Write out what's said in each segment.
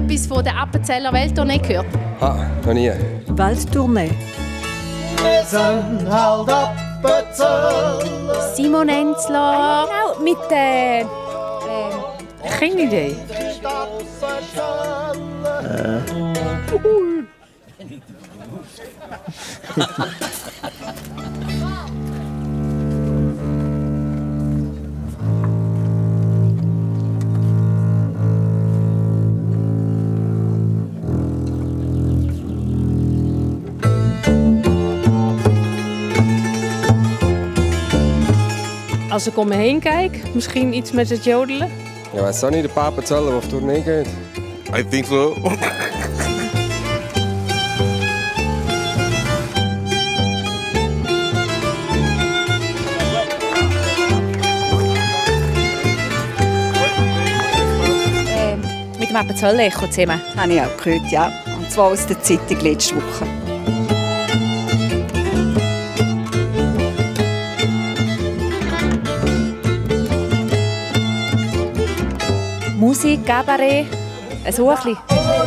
etwas von der Appenzeller Welttournee gehört? Ah, noch nie. Welttournee. Wir sind halt Appenzeller. Simon Enzler. Genau, mit keine Idee. Als ik om me heen kijk, misschien iets met het jodelen. Ja, weiß auch nicht, der Appenzeller, der auf Tournee geht. I think so. Mit dem Appenzeller-Echo zusammen. Habe ich auch gehört, ja. Und zwar aus der Zeitung letzte Woche. Musik, Cabaret, so ein bisschen.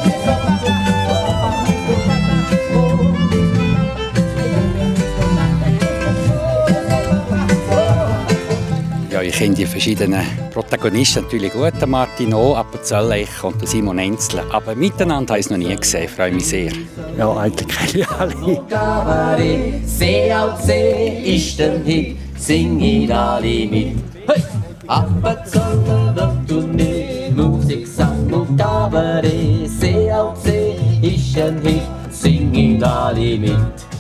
Ja, ich kenne die verschiedenen Protagonisten natürlich gut, Martino, Appenzeller-Echo und Simon Enzler. Aber miteinander habe ich es noch nie gesehen, freue mich sehr. Ja, eigentlich kenne ich alle. Cabaret, See auf See ist der Hit, singen alle mit. Hey! Appenzeller Welttournee, Musik, Sang und Cabaret, See auf See ist ein Hit, singen alle mit.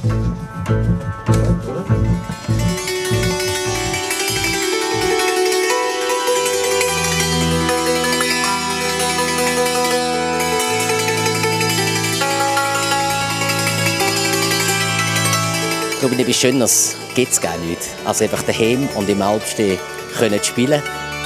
Ich glaube, etwas Schöneres gibt es gar nicht. Also einfach daheim und im Alpstehen können spielen.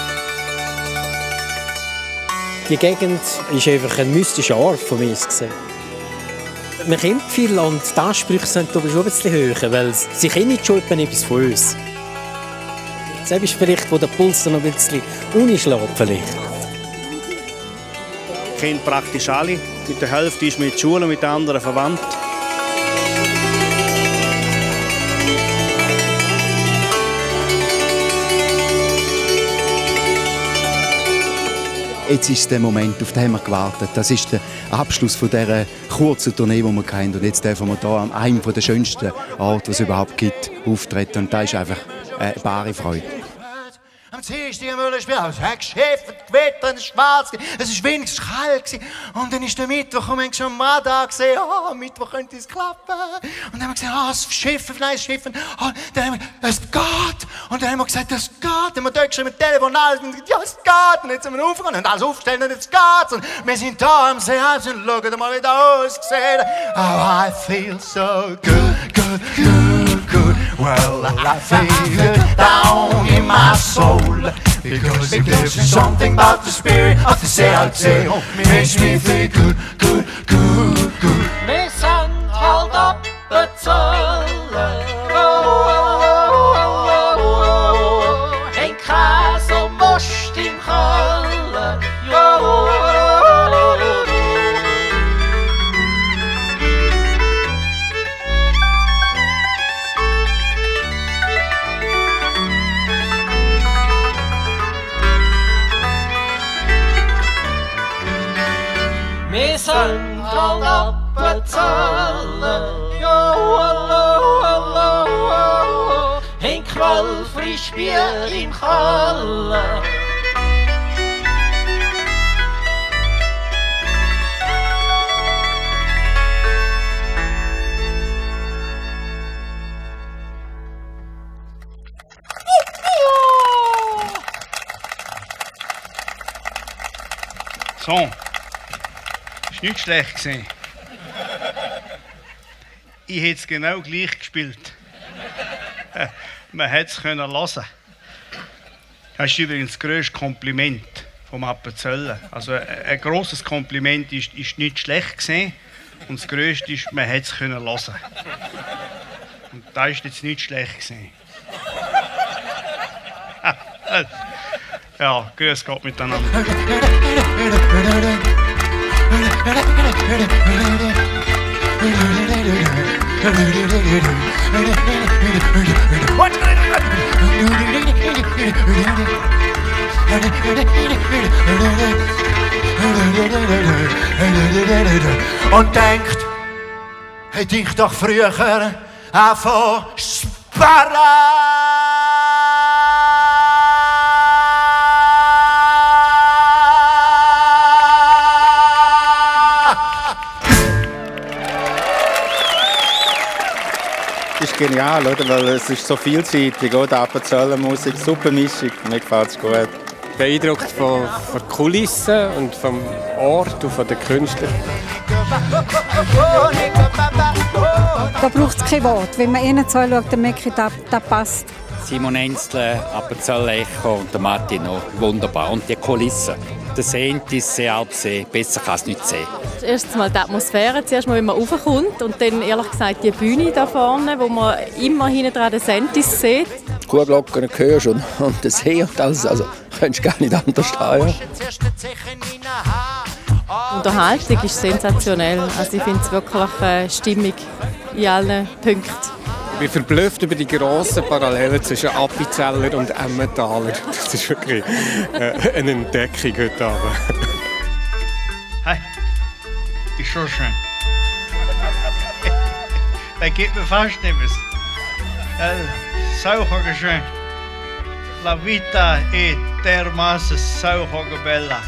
Die Gegend ist einfach ein mystischer Ort von mir gesehen. Man kennt viel und die Ansprüche sind schon ein bisschen höher, weil sie kennen schon etwas von uns. Das ist vielleicht, wo der Puls noch ein bisschen unschlägt vielleicht. Ich kenne praktisch alle. Mit der Hälfte ist mit der Schule und mit den anderen verwandt. Jetzt ist der Moment, auf den haben wir gewartet. Das ist der Abschluss von dieser kurzen Tournee, die wir kennen. Und jetzt dürfen wir hier an einem der schönsten Orte, die es überhaupt gibt, auftreten. Und das ist einfach eine bare Freude. Am Dienstag am Müllerspiel, es hat geschäft, Gewitter, es war schwarz, es war wenigstens kalt. Und dann ist der Mittwoch, und wir haben schon am Radar gesehen, Mittwoch könnte es klappen. Und dann haben wir gesagt, das Schiffen, vielleicht das Schiffen. Und dann haben wir, es geht. Und dann haben wir gesagt, es geht. Dann haben wir dort geschrieben, mit Telefon, alles, und gesagt, ja, es geht. Und jetzt sind wir aufgegangen und alles aufgestellt und jetzt geht's. Und wir sind da am See, und schauen mal, wie das aussieht. Oh, I feel so good, good, good, good. Well, I feel it down in my soul. Because it gives me something about the spirit of the CLT. Oh, makes me feel good, good, good, good. Wir sind halt Appenzeller. Ein Käse und Most im Keller. Wir sind halt Appenzeller, ein Quell frisch Bier im Keller. So. Das war nicht schlecht gewesen. Ich hätte es genau gleich gespielt. Man hätte es hören können. Das ist übrigens das grösste Kompliment vom Appenzeller. Also ein grosses Kompliment ist nicht schlecht gewesen. Und das grösste ist, man hätte es hören können. Und das ist jetzt nicht schlecht gewesen. Ja, grüß Gott miteinander. Und denkt, hätte ich doch früher anfangen sparen. Das ist genial, oder? Weil es ist so vielseitig, oder? Appenzeller Musik, super Mischung, mir gefällt es gut. Beeindruckt von der Kulisse und vom Ort und von den Künstlern. Da braucht es kein Wort. Wenn man ihnen zuschaut, dann merke ich, das passt. Simon Enzle, Appenzeller Echo und der Martino, wunderbar. Und die Kulisse. Der Sentis, Seealpsee, besser kann es nicht sehen. Erstens mal die Atmosphäre, zuerst mal, wenn man raufkommt und dann ehrlich gesagt die Bühne da vorne, wo man immer hinten dran den Sentis sieht. Die Kuhglocken hörst und den See und alles, also könntest du gar nicht anders stehen. Die Unterhaltung ist sensationell, also ich finde es wirklich stimmig in allen Punkten. Ich bin verblüfft über die grossen Parallelen zwischen Appenzeller und Emmentaler. Das ist wirklich eine Entdeckung heute Abend. Hey, ist schon schön. Das geht mir fast nicht mehr. So schön. La vita è dermaßen so bella.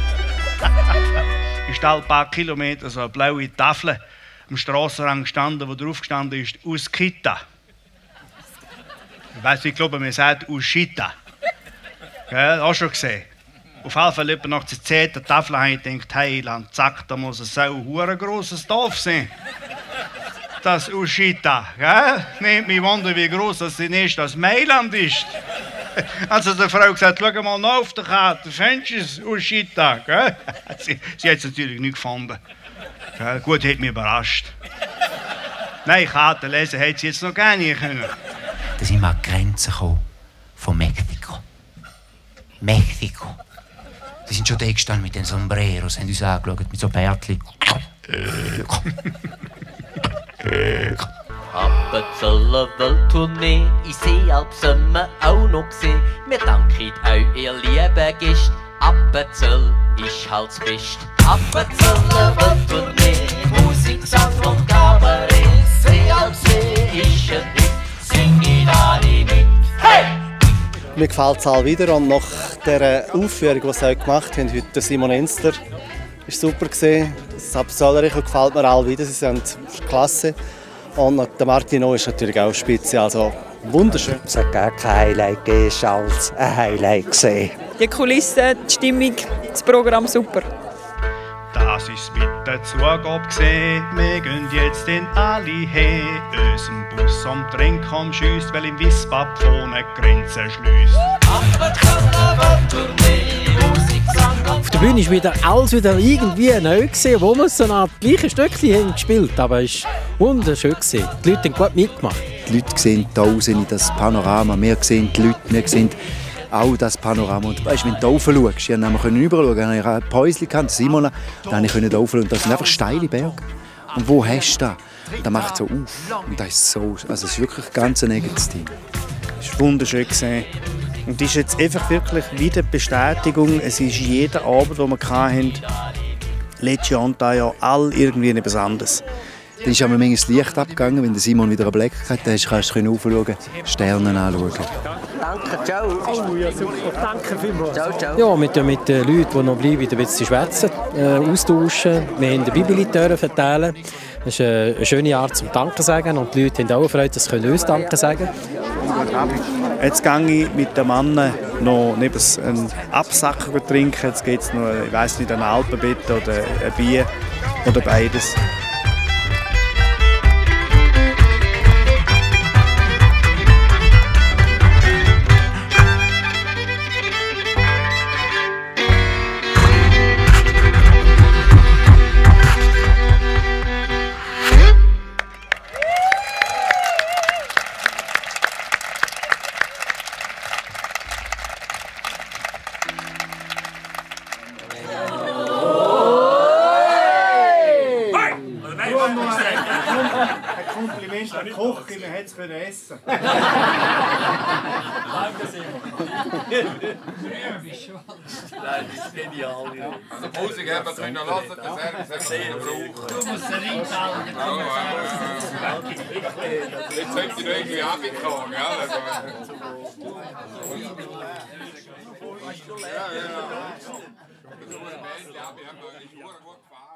Ich stehe ein paar Kilometer so eine blaue Tafel am Strassenrand gestanden, wo drauf gestanden ist Uskita. Ich weiss nicht, ich glaube, man sagt Uschita. Ja, auch schon gesehen. Auf jeden Fall etwa nach der 10. Tafel habe ich gedacht, hey, zack, da muss es ein so grosses Dorf sein. Das Uschita. Ja? Nehmt mich wunder, wie groß das ist, das Mailand ist. Also die Frau gesagt, schau mal nach auf der Karte, findest du es, Uschita? Sie hat es natürlich nicht gefunden. Ja, gut, hat mich überrascht. Nein, Karte lesen hätte sie jetzt noch gar nicht können. Da sind wir an die Grenze gekommen von Mexiko. Mexiko. Sie sind schon da gestanden mit den Sombreros, haben uns angeschaut mit so Bärtchen. Appenzeller Welttournee, ich seh Alpsömme auch noch gesehen. Wir danken euch, ihr lieben Gäste. Appenzell ist halt das Beste. Appenzeller Welttournee, Musik, Sang und Kabarett. Seealpsee ist ein Hit, singen alle mit. Hey! Mir gefällt es auch wieder und nach dieser Aufführung, die sie heute gemacht haben, heute Simon Enzler, ist super gesehen. Das Appenzeller Echo gefällt mir auch wieder, sie sind klasse. Und der Martino ist natürlich auch spitze, also wunderschön. Es hat gar kein Highlight gegeben, als ein Highlight gesehen. Die Kulisse, die Stimmung, das Programm super. Das ist mit der Zugabe gesehen, wir gehen jetzt in alle her. Unseren Bus am Trink am Schiess, weil im Wiesbad vorne Grenzen schließt. Auf der Bühne war wieder alles wieder irgendwie neu gewesen, wo wir so ein gleiches Stückchen haben gespielt, aber es war wunderschön gewesen. Die Leute haben gut mitgemacht. Die Leute sehen da raus in das Panorama, wir sehen die Leute, wir sehen auch das Panorama. Und weißt, wenn du da rauf schaust, ich konnte rüberschauen, ich hatte ein Päuschen, Simona, dann konnte ich da rauf schauen. Das sind einfach steile Berge. Und wo hast du das? Das macht so auf. Und das ist so, also es ist wirklich ganz ein eigenes Ding. Es war wunderschön gesehen. Und das ist jetzt einfach wirklich wieder Bestätigung. Es ist jeder Abend, den wir hatten, letztes Jahr und dieses Jahr, all irgendwie etwas anderes. Dann ist einmal das Licht abgegangen, wenn der Simon wieder einen Blick hatte, dann kannst du raufschauen, Sterne anschauen. Danke, ciao. Oh ja, super. Danke vielmals. Ciao, ciao. Ja, mit den Leuten, die noch bleiben, ein bisschen schwätzen, austauschen. Wir haben die Bibel verteilen. Das ist eine schöne Art zum Danken sagen. Und die Leute haben auch Freude, dass sie uns Danken sagen können. Jetzt gehe ich mit dem Mann noch neben einen Absacker trinken. Jetzt geht es noch, ich weiss nicht, ein Alpenbett oder ein Bier oder beides. Küche, man hätte es essen. Danke, Simon. Nein, das ist genial. Also die Musik haben wir können hören, das Service sehr gebraucht. Du musst einen reinzahlen. Jetzt sollte ich irgendwie runterkommen, gell? Ja. Ich habe mich gut gefahren.